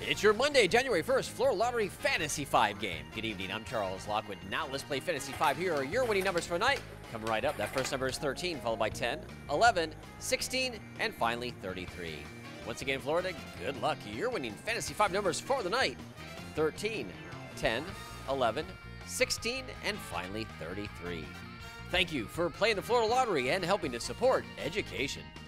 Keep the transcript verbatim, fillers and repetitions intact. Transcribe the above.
It's your Monday, January first, Florida Lottery Fantasy five game. Good evening, I'm Charles Lockwood. Now let's play Fantasy five. Here are your winning numbers for the night. Coming right up, that first number is thirteen, followed by ten, eleven, sixteen, and finally thirty-three. Once again, Florida, good luck. Your winning Fantasy five numbers for the night: thirteen, ten, eleven, sixteen, and finally thirty-three. Thank you for playing the Florida Lottery and helping to support education.